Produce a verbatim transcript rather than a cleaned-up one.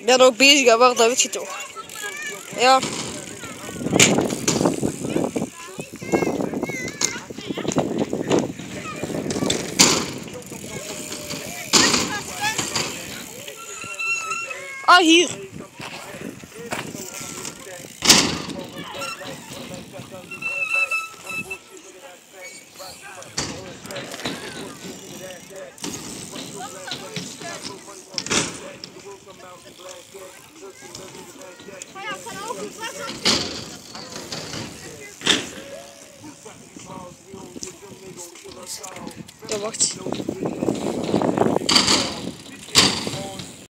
Ik ben ook bezig, hè, waar dat weet je toch? Ja. Ah, hier. Ja, wacht.